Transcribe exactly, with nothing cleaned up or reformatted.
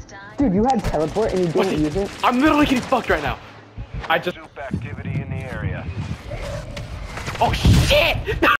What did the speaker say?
Dude, you had teleport and you didn't What's use it? it? I'm literally getting fucked right now. I just. Activity in the area. Oh shit!